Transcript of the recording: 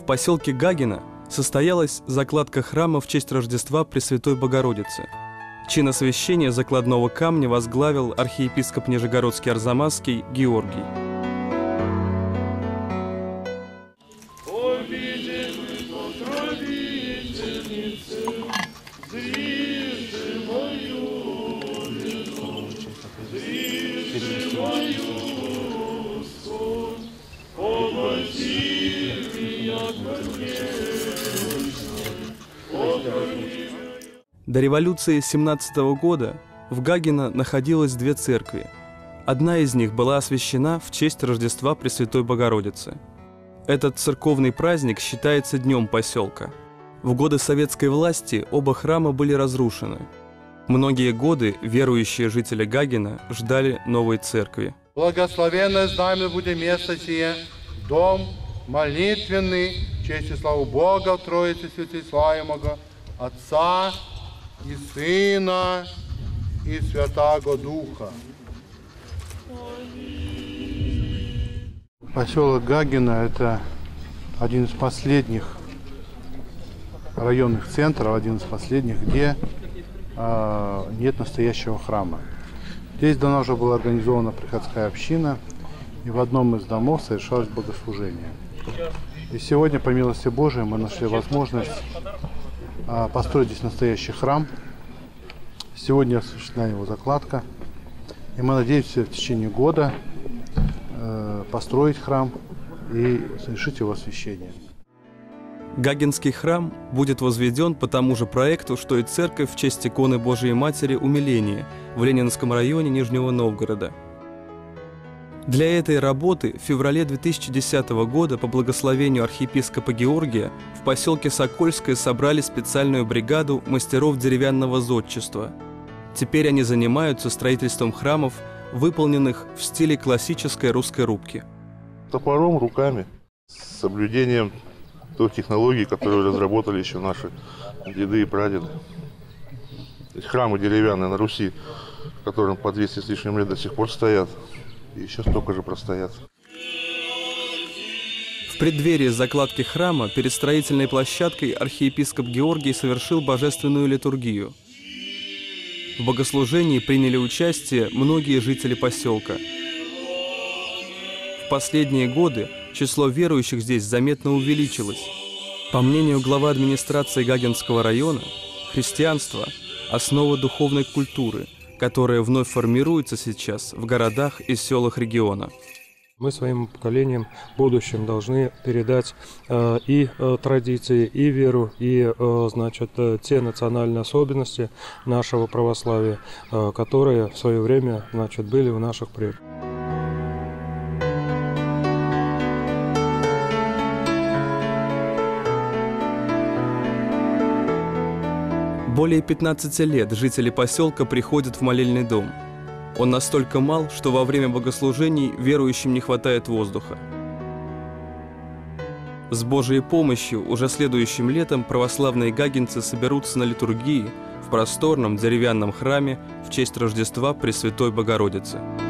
поселке Гагино состоялась закладка храма в честь Рождества Пресвятой Богородицы. Чин освящения закладного камня возглавил архиепископ Нижегородский Арзамасский Георгий. До революции 17 года в Гагино находилось две церкви. Одна из них была освящена в честь Рождества Пресвятой Богородицы. Этот церковный праздник считается днем поселка. В годы советской власти оба храма были разрушены. Многие годы верующие жители Гагино ждали новой церкви. Благословенное знамя будет место сие, дом молитвенный, честь и славу Бога в Троице Святославимого, Отца и Сына и Святаго Духа. Поселок Гагино – это один из последних районных центров, один из последних, где нет настоящего храма. Здесь давно уже была организована приходская община, и в одном из домов совершалось богослужение. И сегодня, по милости Божией, мы нашли возможность построить здесь настоящий храм. Сегодня осуществлена его закладка, и мы надеемся в течение года построить храм и совершить его освящение. Гагинский храм будет возведен по тому же проекту, что и церковь в честь иконы Божией Матери Умиления в Ленинском районе Нижнего Новгорода. Для этой работы в феврале 2010 года по благословению архиепископа Георгия в поселке Сокольское собрали специальную бригаду мастеров деревянного зодчества. Теперь они занимаются строительством храмов, выполненных в стиле классической русской рубки. Топором, руками, с соблюдением той технологии, которую разработали еще наши деды и прадеды. Храмы деревянные на Руси, которым по 200 с лишним лет до сих пор стоят, и еще столько же простоят. В преддверии закладки храма перед строительной площадкой архиепископ Георгий совершил божественную литургию. В богослужении приняли участие многие жители поселка. В последние годы число верующих здесь заметно увеличилось. По мнению главы администрации Гагинского района, христианство – основа духовной культуры, которая вновь формируется сейчас в городах и селах региона. Мы своим поколениям будущим должны передать и традиции, и веру, и те национальные особенности нашего православия, которые в свое время были у наших предков. Более 15 лет жители поселка приходят в молельный дом. Он настолько мал, что во время богослужений верующим не хватает воздуха. С Божьей помощью уже следующим летом православные гагинцы соберутся на литургии в просторном деревянном храме в честь Рождества Пресвятой Богородицы.